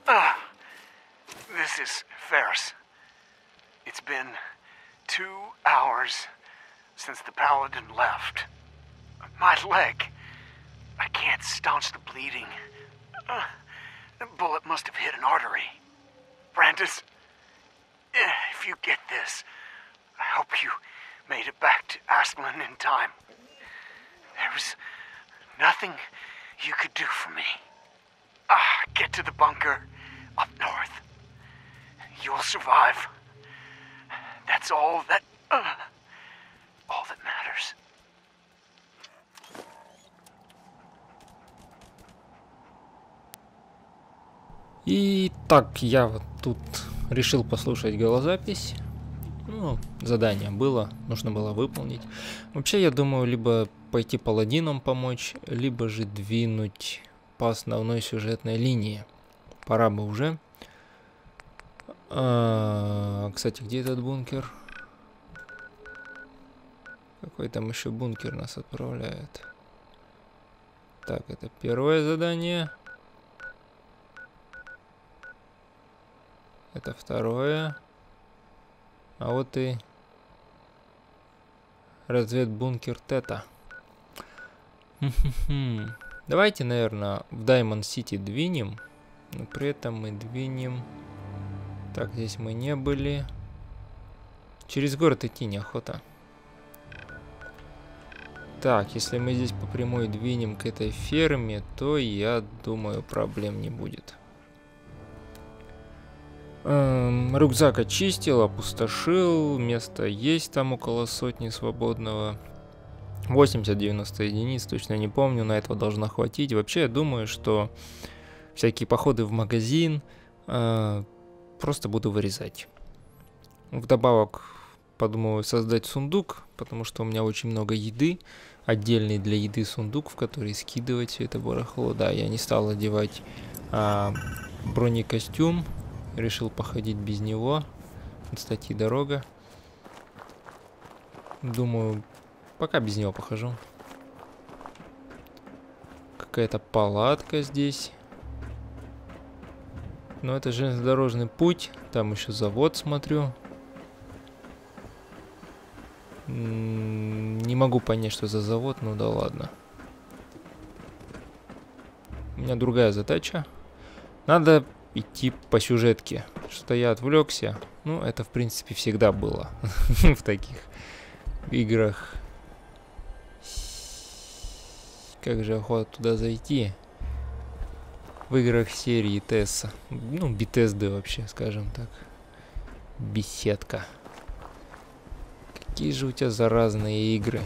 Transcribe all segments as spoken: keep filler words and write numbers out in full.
Uh, this is Ferris. It's been two hours since the Paladin left. My leg. I can't staunch the bleeding. Uh, the bullet must have hit an artery. Brandis, if you get this, I hope you made it back to Asplin in time. There was nothing you could do for me. Ah, get to the bunker up north. You'll survive. That's all that... Uh, all that matters. И так, я вот тут решил послушать голозапись. Ну, задание было, нужно было выполнить. Вообще, я думаю, либо пойти паладином помочь, либо же двинуть по основной сюжетной линии. Пора бы уже. А, кстати, где этот бункер? Какой там еще бункер нас отправляет? Так, это первое задание. Это второе. А вот и разведбункер Тета. Давайте, наверное, в Даймонд Сити двинем. Но при этом мы двинем... Так, здесь мы не были. Через город идти неохота. Так, если мы здесь по прямой двинем к этой ферме, то, я думаю, проблем не будет. Эм, рюкзак очистил, опустошил. Место есть там около сотни свободного. восемьдесят-девяносто единиц, точно не помню, на этого должно хватить. Вообще, я думаю, что всякие походы в магазин э, просто буду вырезать. Вдобавок, подумаю создать сундук, потому что у меня очень много еды. Отдельный для еды сундук, в который скидывать все это барахло. Да, я не стал одевать э, бронекостюм. Решил походить без него. Кстати, дорога. Думаю, пока без него похожу. Какая-то палатка здесь. Но это железнодорожный путь. Там еще завод, смотрю. М-м, не могу понять, что за завод, ну да ладно. У меня другая задача. Надо идти по сюжетке. Что я отвлекся. Ну, это, в принципе, всегда было в таких играх. Как же охота туда зайти? В играх серии Тесса. Ну, Бетезды вообще, скажем так. Беседка. Какие же у тебя заразные игры.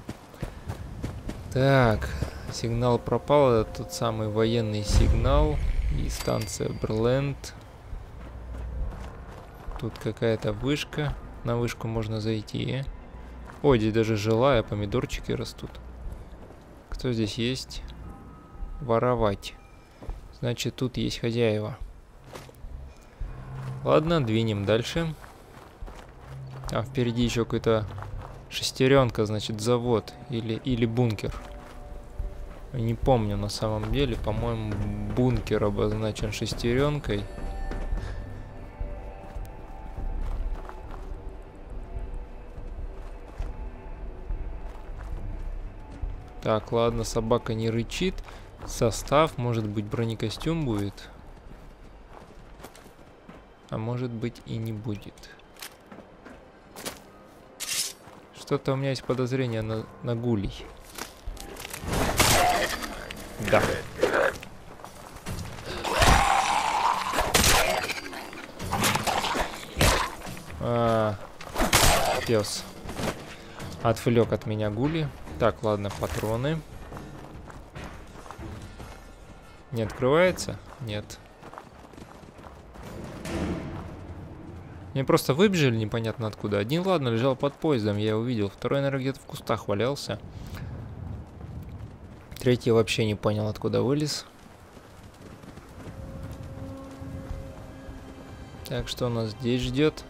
Так, сигнал пропал. Это тот самый военный сигнал. И станция Берленд. Тут какая-то вышка. На вышку можно зайти. Ой, здесь даже жилая, помидорчики растут. Кто здесь есть? Воровать. Значит, тут есть хозяева. Ладно, двинем дальше. А впереди еще какой-то шестеренка, значит, завод. Или, или бункер. Не помню на самом деле. По-моему, бункер обозначен шестеренкой. Так, ладно, собака не рычит. Состав, может быть, бронекостюм будет. А может быть и не будет. Что-то у меня есть подозрение на, на гулей. Да. А, пес. Отвлек от меня гули. Так, ладно, патроны. Не открывается? Нет. Мне просто выбежали непонятно откуда. Один, ладно, лежал под поездом, я увидел. Второй, наверное, где-то в кустах валялся. Третий вообще не понял, откуда вылез. Так, что у нас здесь ждет?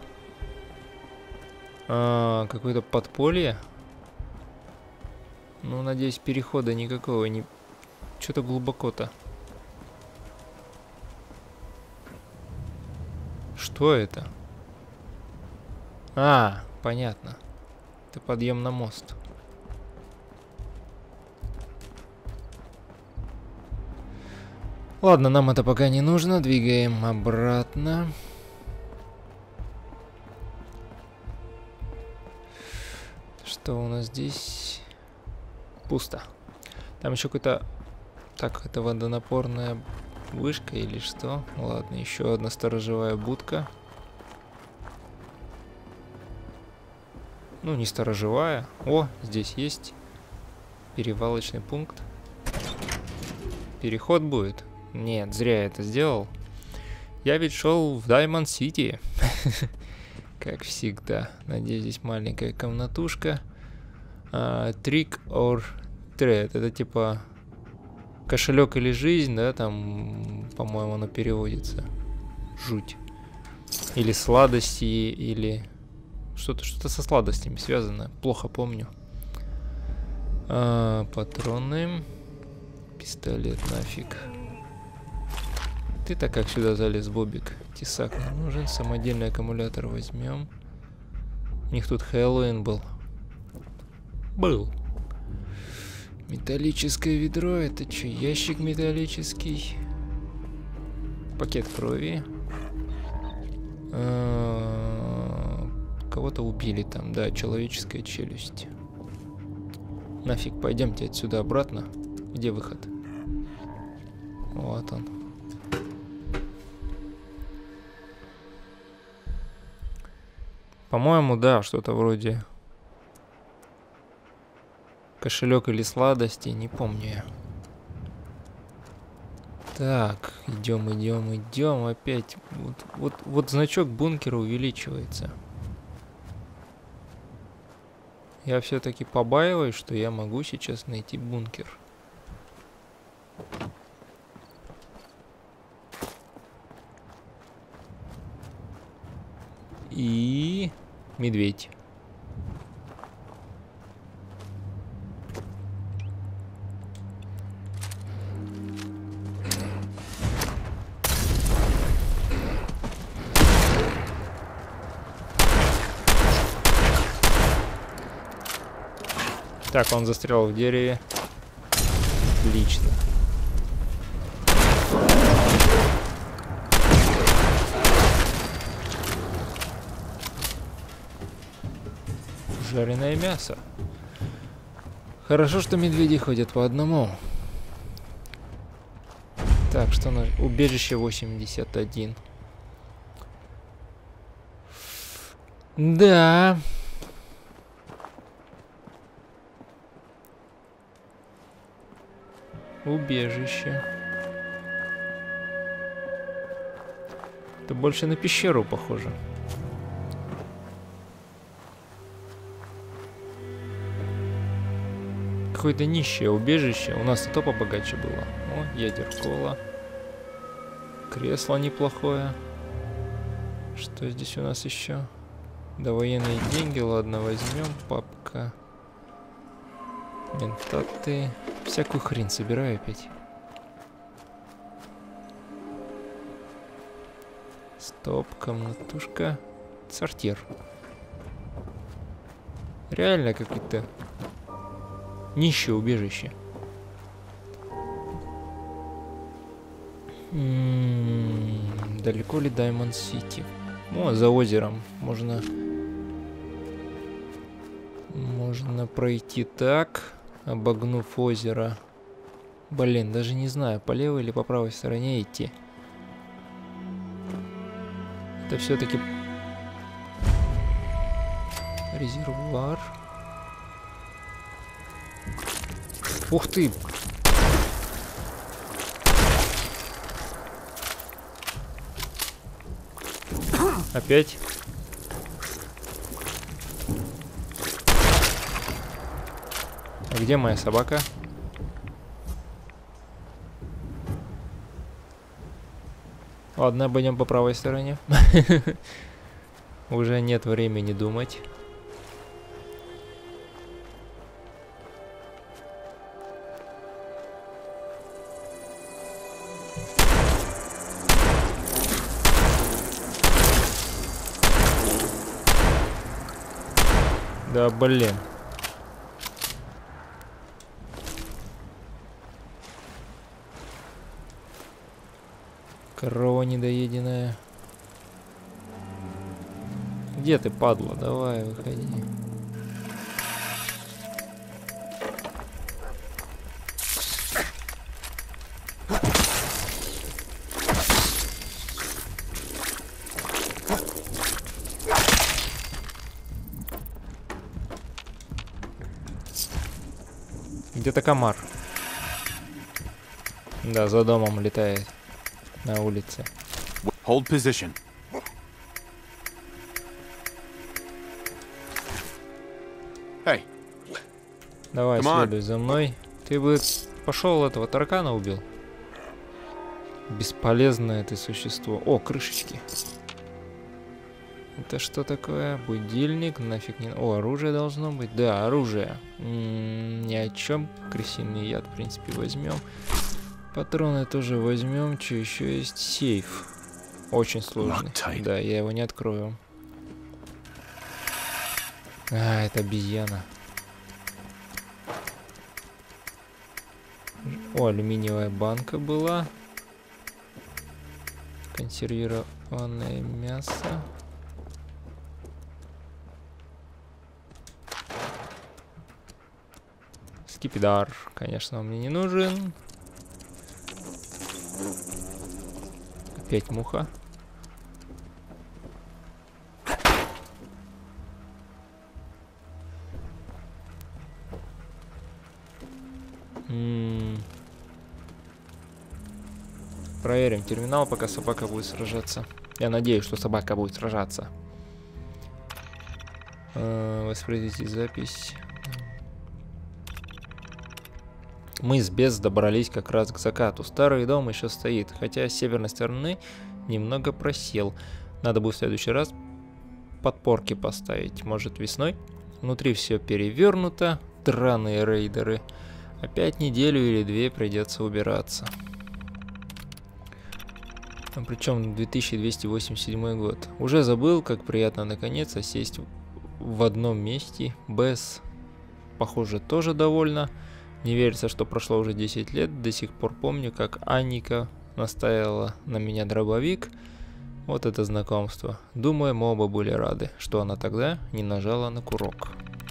А, какое-то подполье. Ну, надеюсь, перехода никакого не... Что-то глубоко-то. Что это? А, понятно. Это подъем на мост. Ладно, нам это пока не нужно. Двигаем обратно. Что у нас здесь? Пусто. Там еще какой-то... Так, это водонапорная вышка или что? Ладно, еще одна сторожевая будка. Ну, не сторожевая. О, здесь есть перевалочный пункт. Переход будет? Нет, зря я это сделал. Я ведь шел в Diamond City. Как всегда. Надеюсь, здесь маленькая комнатушка. Uh, trick or treat. Это типа кошелек или жизнь, да? Там, по-моему, оно переводится. Жуть. Или сладости, или... Что-то что-то со сладостями связано. Плохо помню. А, патроны. Пистолет нафиг. Ты-то как сюда залез, Бобик? Тесак не нужен. Самодельный аккумулятор возьмем. У них тут Хэллоуин был. Был. Металлическое ведро. Это что, ящик металлический? Пакет крови. А, кого-то убили там. Да, человеческая челюсть. Нафиг, пойдемте отсюда обратно. Где выход? Вот он. По-моему, да, что-то вроде кошелек или сладости, не помню я. Так, идем, идем, идем. Опять вот, вот, вот значок бункера увеличивается. Я все-таки побаиваюсь, что я могу сейчас найти бункер. И медведь. Так, он застрял в дереве. Отлично. Жареное мясо. Хорошо, что медведи ходят по одному. Так, что на убежище восемьдесят один. Да. Убежище. Это больше на пещеру похоже. Какое-то нищее убежище. У нас и то побогаче было. О, ядеркола. Кресло неплохое. Что здесь у нас еще? Да, военные деньги. Ладно, возьмем. Папка. Ментаты. Всякую хрень собираю опять. Стоп, комнатушка. Сортир. Реально какое-то нищее убежище. М-м-м, далеко ли Diamond City? О, за озером. Можно... Можно пройти так, обогнув озеро. Блин, даже не знаю, по левой или по правой стороне идти. Это все-таки резервуар. Ух ты! Опять? А где моя собака? Ладно, обойдем по правой стороне. Уже нет времени думать. Да, блин. Корова недоеденная. Где ты, падла? Давай, выходи. Где-то комар. Да, за домом летает. На улице. Hold position. Hey. Давай, Come on. следуй за мной. Ты бы пошел этого таракана убил. Бесполезное ты существо. О, крышечки. Это что такое? Будильник? Нафиг не... О, оружие должно быть. Да, оружие. М-м, ни о чем. Крысиный яд, в принципе, возьмем. Патроны тоже возьмем. Что еще есть? Сейф. Очень сложный. Да, я его не открою. А, это обезьяна. О, алюминиевая банка была. Консервированное мясо. Скипидар, конечно, он мне не нужен. Опять муха. М-м. Проверим терминал, пока собака будет сражаться. Я надеюсь, что собака будет сражаться. Э-э, воспроизвести запись. Мы с Бес добрались как раз к закату. Старый дом еще стоит, хотя с северной стороны немного просел. Надо будет в следующий раз подпорки поставить. Может, весной? Внутри все перевернуто. Драные рейдеры. Опять неделю или две придется убираться. Причем две тысячи двести восемьдесят седьмой год. Уже забыл, как приятно наконец сесть в одном месте. Бес, похоже, тоже довольна. Не верится, что прошло уже десять лет. До сих пор помню, как Анника наставила на меня дробовик. Вот это знакомство. Думаю, мы оба были рады, что она тогда не нажала на курок.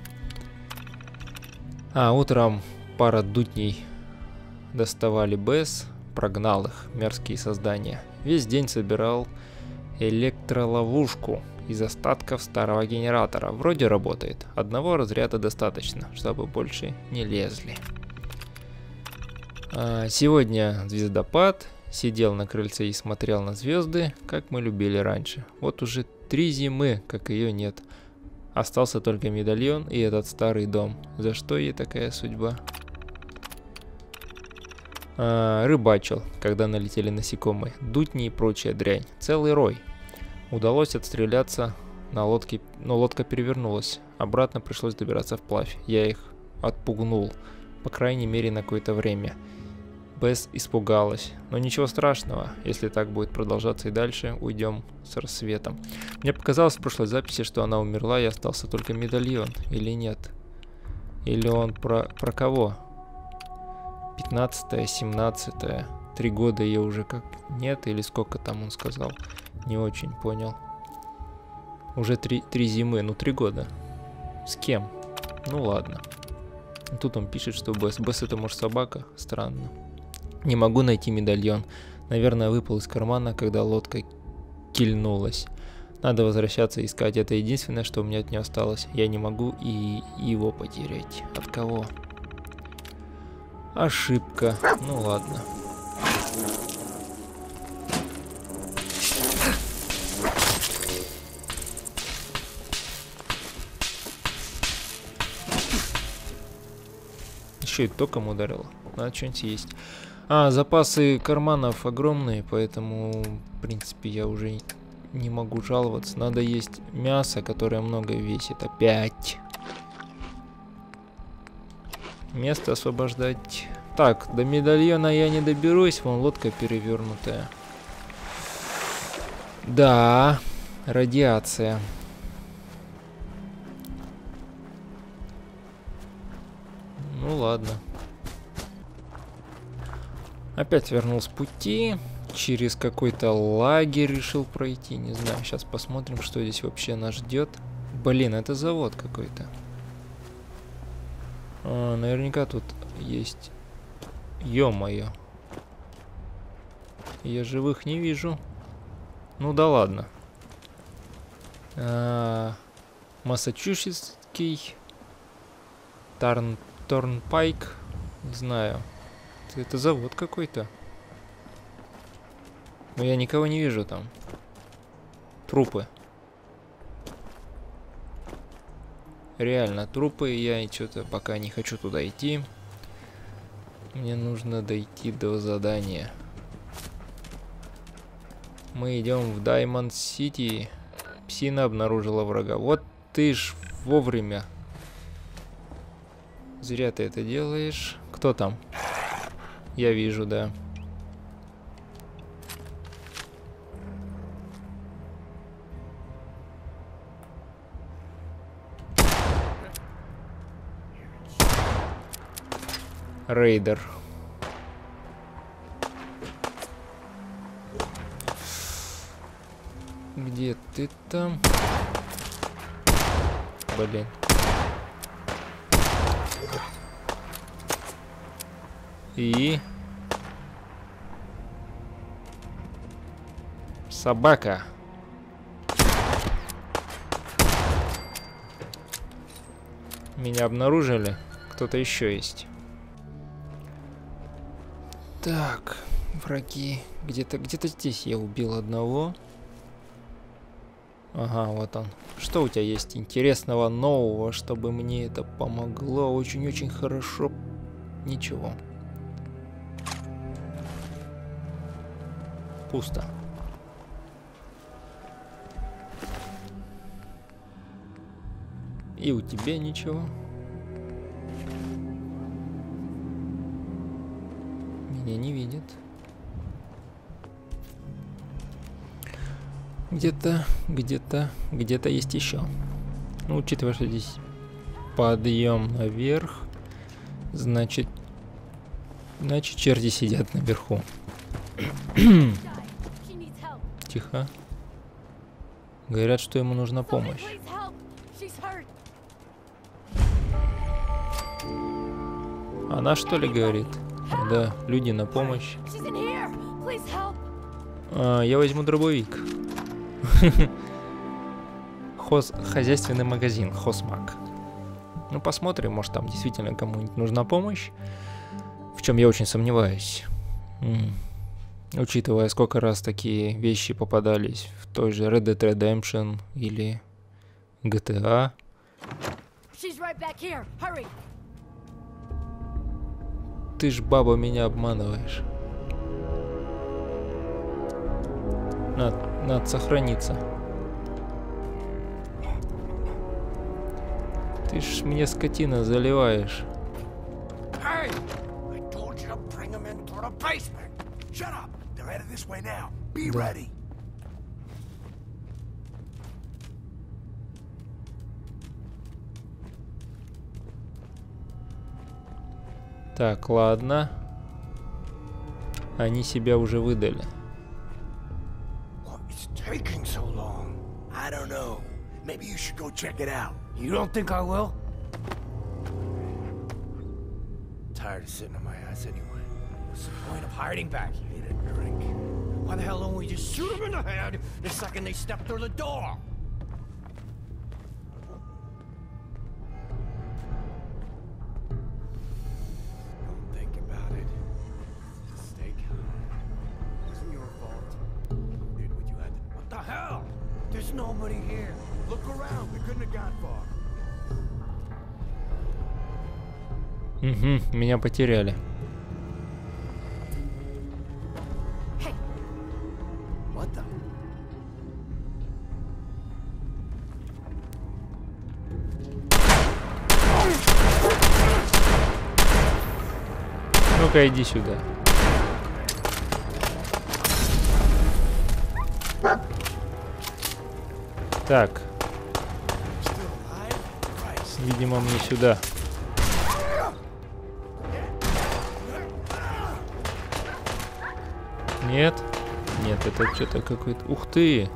А утром пара дутней доставали Бес. Прогнал их, мерзкие создания. Весь день собирал электроловушку из остатков старого генератора. Вроде работает. Одного разряда достаточно, чтобы больше не лезли. А сегодня звездопад. Сидел на крыльце и смотрел на звезды, как мы любили раньше. Вот уже три зимы, как ее нет. Остался только медальон и этот старый дом. За что ей такая судьба? А, рыбачил, когда налетели насекомые, дутни и прочая дрянь. Целый рой. Удалось отстреляться на лодке, но лодка перевернулась. Обратно пришлось добираться вплавь. Я их отпугнул, по крайней мере на какое-то время. Бес испугалась, но ничего страшного, если так будет продолжаться и дальше, уйдем с рассветом. Мне показалось в прошлой записи, что она умерла и остался только медальон, или нет? Или он про, про кого? пятнадцатое, семнадцатое, три года ее уже как нет, или сколько там он сказал? Не очень понял. Уже три, три зимы, ну три года. С кем? Ну ладно. Тут он пишет, что Бес. Бес это может собака? Странно. Не могу найти медальон. Наверное, выпал из кармана, когда лодка кильнулась. Надо возвращаться и искать. Это единственное, что у меня от нее осталось. Я не могу и его потерять. От кого? Ошибка. Ну ладно. Еще и током ударило. Надо что-нибудь есть. А, запасы карманов огромные, поэтому, в принципе, я уже не могу жаловаться. Надо есть мясо, которое много весит. Опять. Место освобождать. Так, до медальона я не доберусь. Вон лодка перевернутая. Да, радиация. ладно. Опять вернул с пути. Через какой-то лагерь решил пройти. Не знаю, сейчас посмотрим, что здесь вообще нас ждет. Блин, это завод какой-то. А, наверняка тут есть... Ё-моё. Я живых не вижу. Ну да ладно. А, Массачусетский Тарн Торнпайк. Не знаю. Это, это завод какой-то. Но я никого не вижу там. Трупы. Реально, трупы. Я что-то пока не хочу туда идти. Мне нужно дойти до задания. Мы идем в Даймонд Сити. Псина обнаружила врага. Вот ты ж вовремя. Зря ты это делаешь. Кто там? Я вижу, да. Рейдер. Где ты там? Блин. И... собака. Меня обнаружили. Кто-то еще есть. Так, враги. Где-то где-то здесь я убил одного. Ага, вот он. Что у тебя есть интересного, нового, чтобы мне это помогло? Очень-очень хорошо. Ничего. Пусто. И у тебя ничего. Меня не видит. Где-то, где-то, где-то есть еще. Ну, учитывая, что здесь подъем наверх, значит, значит, черти сидят наверху. Тихо. Говорят, что ему нужна помощь. Она что ли говорит? Да, люди на помощь. А, я возьму дробовик. Хоз... Хозяйственный магазин, Хозмаг. Ну, посмотрим, может там действительно кому-нибудь нужна помощь. В чем я очень сомневаюсь. М-м. Учитывая, сколько раз такие вещи попадались в той же Red Dead Redemption или джи ти эй. Ты ж, баба, меня обманываешь. Надо, надо сохраниться. Ты ж мне, скотина, заливаешь. Hey! I told you to bring them into the basement. Shut up! They're headed this way now. Be ready. Так, ладно. Они себя уже выдали. It's taking so long. I don't know. Maybe you should go check it out. You don't think I will? Tired of sitting on my ass anyway. What's the point of hiding back here? Need a drink. Why the hell don't we just shoot them in the head the second they step through the door? Don't think about it. Just stay calm. It wasn't your fault. You did what you had to. What the hell? There's nobody here. Look around. We couldn't have got far. Угу, меня потеряли. Hey. What the? Ну-ка, иди сюда. Так. Видимо, мне сюда. Нет? Нет, это что-то какой-то... Ух ты!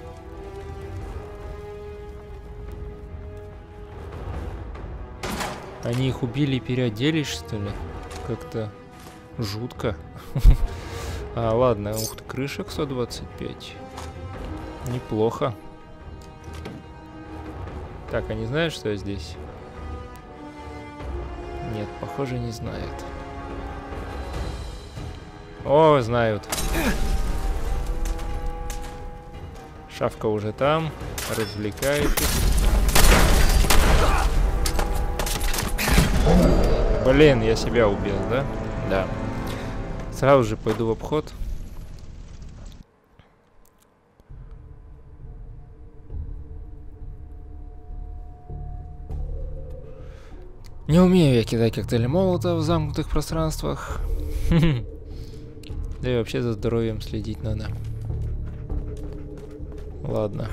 Они их убили и переоделись, что ли? Как-то жутко. А, ладно, ух ты, крышек сто двадцать пять. Неплохо. Так, они знают, что я здесь? Нет, похоже, не знают. О, знают. Шавка уже там, развлекает их. Блин, я себя убил, да? Да. Сразу же пойду в обход. Не умею я кидать коктейли молотов в замкнутых пространствах. Да и вообще за здоровьем следить надо. Ладно.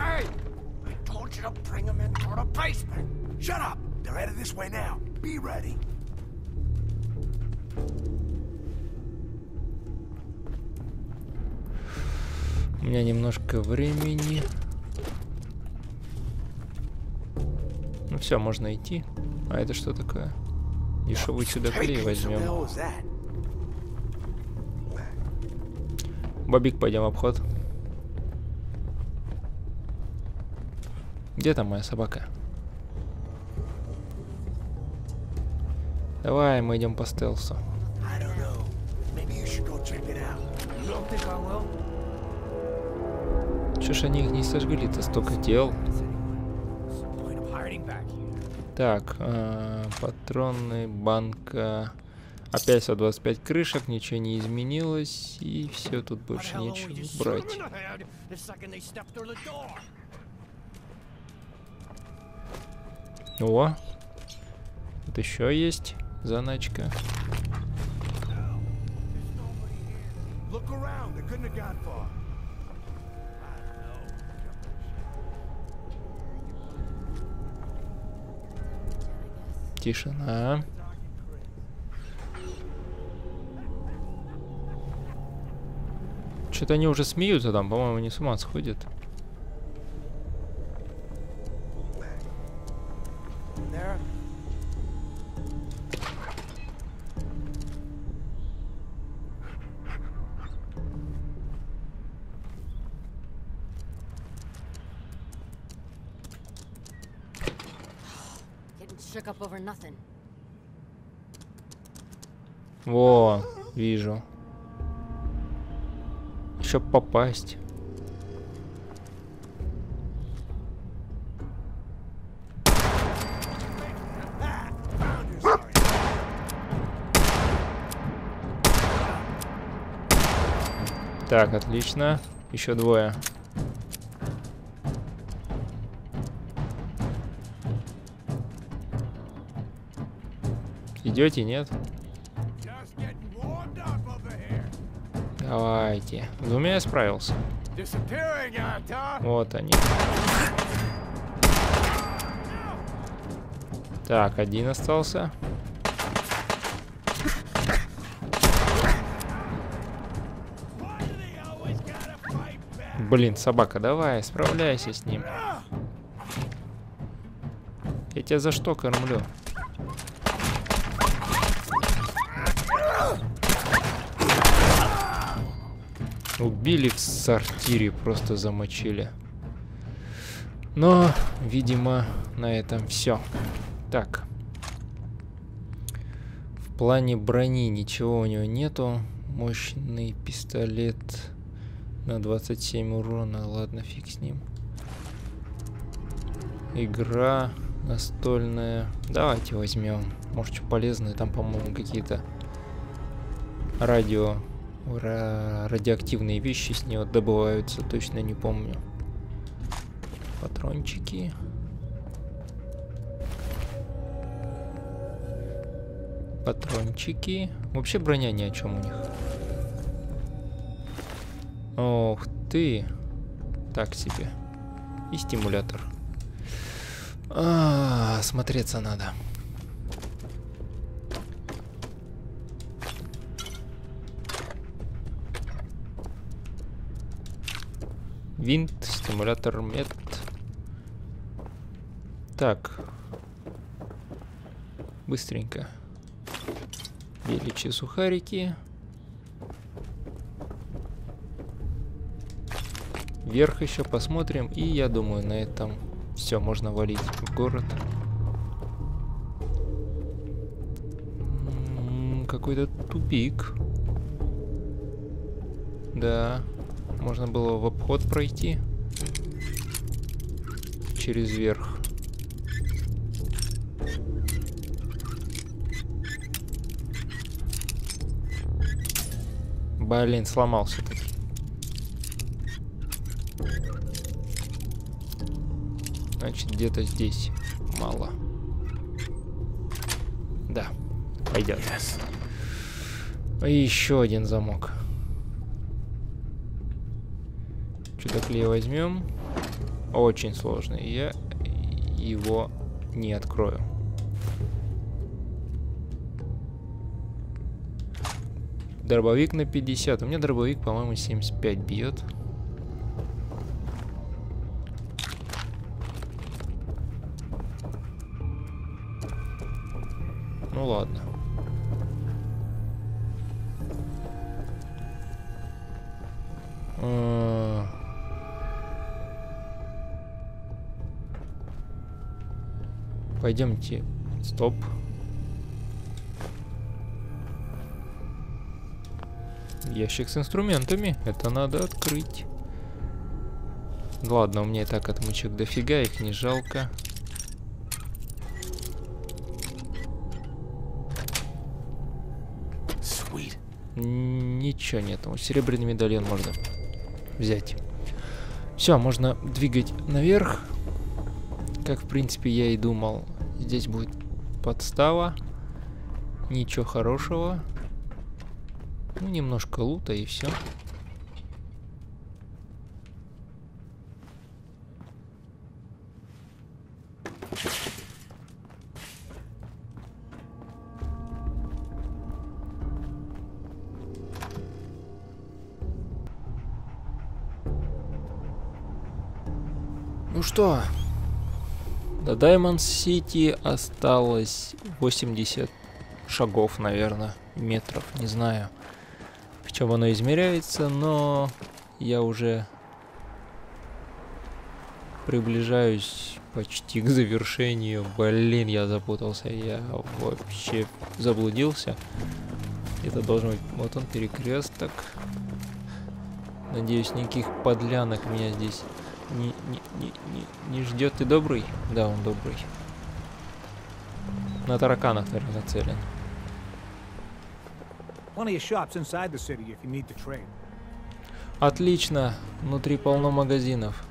У меня немножко времени. Ну все, можно идти. А это что такое? Дешевый чудо-клей возьмем. Бобик, пойдем в обход. Где там моя собака? Давай, мы идем по стелсу. Чё ж они их не сожгли-то? Столько тел. Так, э, патронный, банка. Опять сто двадцать пять крышек, ничего не изменилось. И все, тут больше нечего брать. О! Тут еще есть заначка. Тишина. Что-то они уже смеются там, по-моему, не с ума сходят. Во, вижу. Еще попасть. Так, отлично. Еще двое. Идете, нет? Давайте. С двумя я справился. Вот они. Так, один остался. Блин, собака, давай, справляйся с ним. Я тебя за что кормлю? Убили в сортире, просто замочили. Но, видимо, на этом все. Так. В плане брони ничего у него нету. Мощный пистолет на двадцать семь урона. Ладно, фиг с ним. Игра настольная. Давайте возьмем. Может, что полезное. Там, по-моему, какие-то радио... радиоактивные вещи с него добываются, точно не помню. Патрончики. Патрончики. Вообще броня ни о чем у них. Ох ты. Так себе. И стимулятор. А, смотреться надо. Винт, стимулятор, мет. Так. Быстренько. Величие сухарики. Вверх еще посмотрим. И я думаю, на этом все, можно валить в город. М-м, какой-то тупик. Да. Можно было в обход пройти. Через верх. Блин, сломался таки. Значит, где-то здесь мало. Да, пойдет. Yes. И еще один замок. Чудаклей возьмем. Очень сложный. Я его не открою. Дробовик на пятьдесят. У меня дробовик, по-моему, семьдесят пять бьет. Ну ладно. А... Пойдемте. Стоп. Ящик с инструментами. Это надо открыть. Ладно, у меня и так отмычек дофига, их не жалко. Sweet. Ничего нет. Серебряный медальон можно взять. Все, можно двигать наверх. Как, в принципе, я и думал. Здесь будет подстава. Ничего хорошего. Ну, немножко лута и все. Ну что, до Даймонд-Сити осталось восемьдесят шагов, наверное, метров, не знаю, в чем оно измеряется, но я уже приближаюсь почти к завершению. Блин, я запутался, я вообще заблудился. Это должен быть, вот он, перекресток. Надеюсь, никаких подлянок меня здесь не, не, не, не, не ждет. Ты добрый? Да, он добрый. На тараканах, наверное, нацелен. Отлично. Внутри полно магазинов.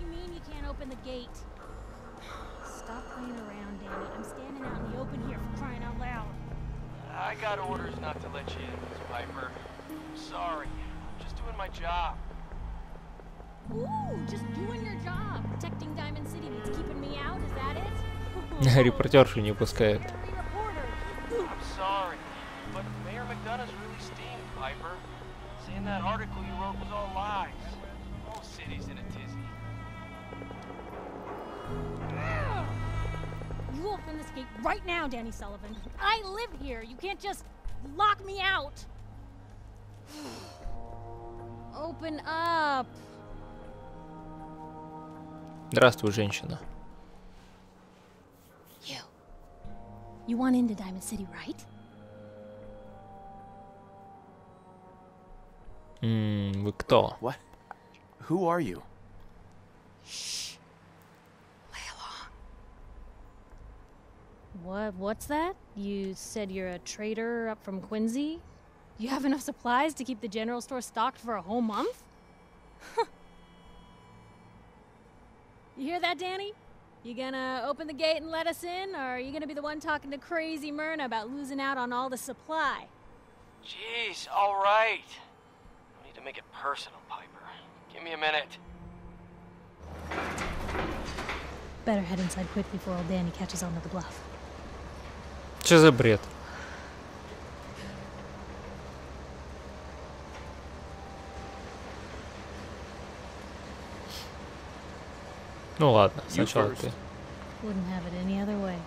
Репортершу не пускают. You open this gate right now, Danny Sullivan. I live here. You can't just lock me out. Open up. Здравствуй, женщина. You. You want into Diamond City, right? Ммм, вы кто? What? Who are you? What? What's that? You said you're a trader up from Quincy? You have enough supplies to keep the general store stocked for a whole month? You hear that, Danny? You gonna open the gate and let us in, or are you gonna be the one talking to crazy Myrna about losing out on all the supply? Jeez, all right. I need to make it personal, Piper. Give me a minute. Better head inside quickly before old Danny catches on to the bluff. Что за бред? Ну ладно, You сначала first. ты. Wouldn't have it any other way.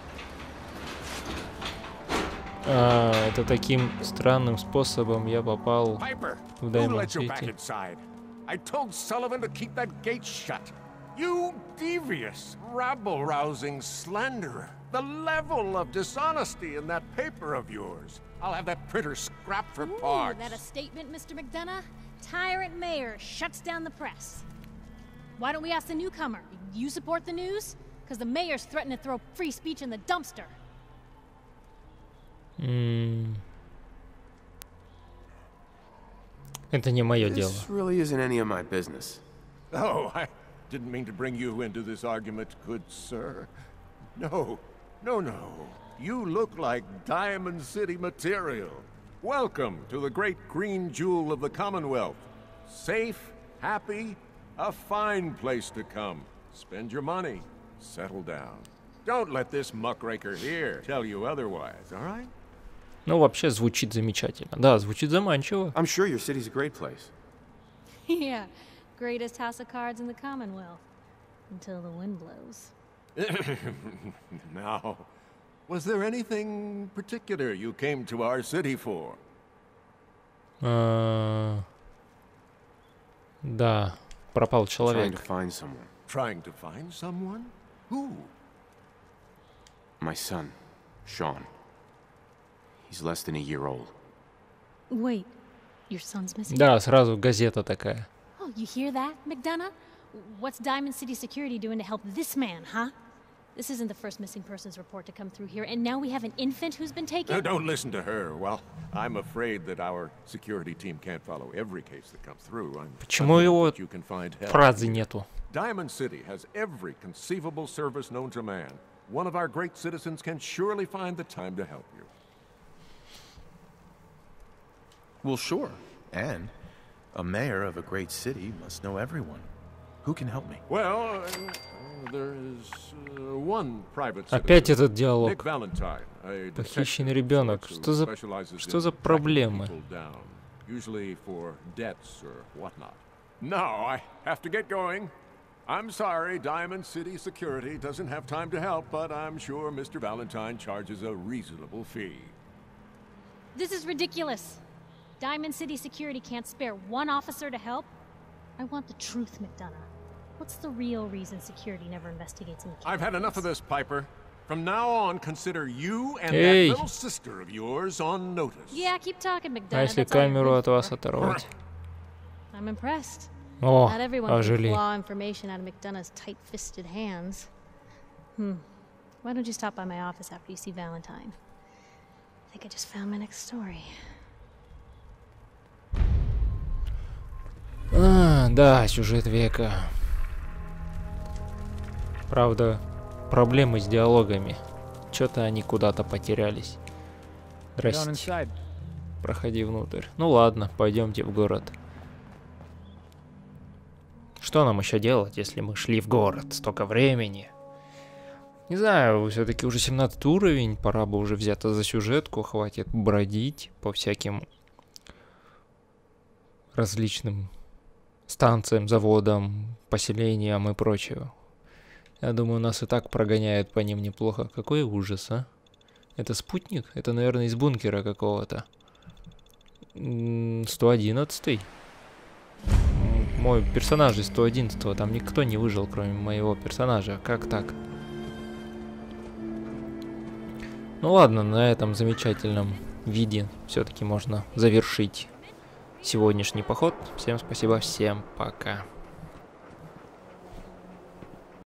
А, это таким странным способом я попал Piper, в who Diamond let you back City. inside? I told Sullivan to keep that gate shut. You devious, rabble-rousing slanderer. The level of dishonesty in that paper of yours. I'll have that printer scrapped for Ooh, parts. that a statement, Mister McDonough? Tyrant mayor shuts down the press. Why don't we ask the newcomer? You support the news? Because the mayor's threatened to throw free speech in the dumpster. М. Это не мое дело. This really isn't any of my business. Oh, I didn't mean to bring you into this argument, good sir. No, no, no. You look like Diamond City material. Welcome to the great green jewel of the Commonwealth. Safe, happy, a fine place to come. Spend your money, settle down. Don't let this muckraker here tell you otherwise, all right? Ну, вообще звучит замечательно. Да, звучит заманчиво. I'm sure your city's a great place. Yeah, greatest house of cards in the Commonwealth. Until the wind blows. Now, was there anything particular you came to our city for? А, Да, пропал Trying to человек. find someone. Trying to find someone? Who? My son, Sean. He's less than a year old. Wait, your son's missing? Да, сразу газета такая. Oh, you hear that, McDonough? What's Diamond City Security doing to help this man, huh? This isn't the first missing persons report to come through here, and now we have an infant who's been taken? Uh, don't listen to her. Well, I'm afraid that our security team can't follow every case that comes through. I'm Почему confident его that you can find help. фразы нету? Diamond City has every conceivable service known to man. One of our great citizens can surely find the time to help you. Well, sure. And a mayor of a great city must know everyone. Who can help me? Well, uh, there is uh, one private citizen. Опять этот Nick диалог. Valentine, a Похищенный detective ребенок. who Что за, specializes что in за tracking проблемы? people down, usually for debts or whatnot. Now I have to get going. I'm sorry, Diamond City Security doesn't have time to help, but I'm sure Mister Valentine charges a reasonable fee. This is ridiculous. Diamond City Security can't spare one officer to help? I want the truth, McDonough. What's the real reason security never investigates in the I've had enough of this, Piper. From now on, consider you and Hey. that little sister of yours on notice. Yeah, keep talking, McDonough. А если That's all you're камеру good от вас for. оторвать? I'm impressed. О, Not everyone can ожили. claw information out of McDonough's tight-fisted hands. Hmm. Why don't you stop by my office after you see Valentine? I think I just found my next story. А, да, сюжет века. Правда, проблемы с диалогами. Что-то они куда-то потерялись. Здрасте. Проходи внутрь. Ну ладно, пойдемте в город. Что нам еще делать, если мы шли в город? Столько времени. Не знаю, все-таки уже семнадцатый уровень, пора бы уже взяться за сюжетку, хватит бродить по всяким различным станциям, заводам, поселениям и прочее. Я думаю, нас и так прогоняют по ним неплохо. Какой ужас, а? Это спутник? Это, наверное, из бункера какого-то. сто одиннадцатый. Мой персонаж из сто одиннадцатого. Там никто не выжил, кроме моего персонажа. Как так? Ну ладно, на этом замечательном виде все-таки можно завершить сегодняшний поход. Всем спасибо, всем пока.